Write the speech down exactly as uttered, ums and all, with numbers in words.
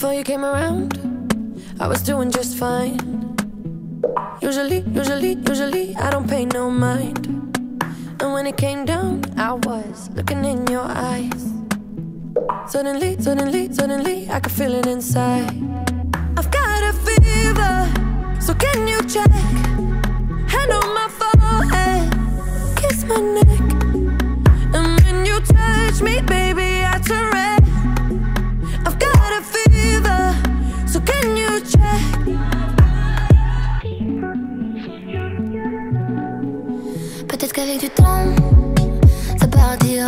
Before you came around, I was doing just fine. Usually, usually, usually, I don't pay no mind. And when it came down, I was looking in your eyes. Suddenly, suddenly, suddenly, I could feel it inside. I've got a fever, so can you check? Hand on my forehead, kiss my neck. And when you touch me, baby, I turn red. I've got a fever, so can you check? Peut-être qu'avec du temps, ça partira.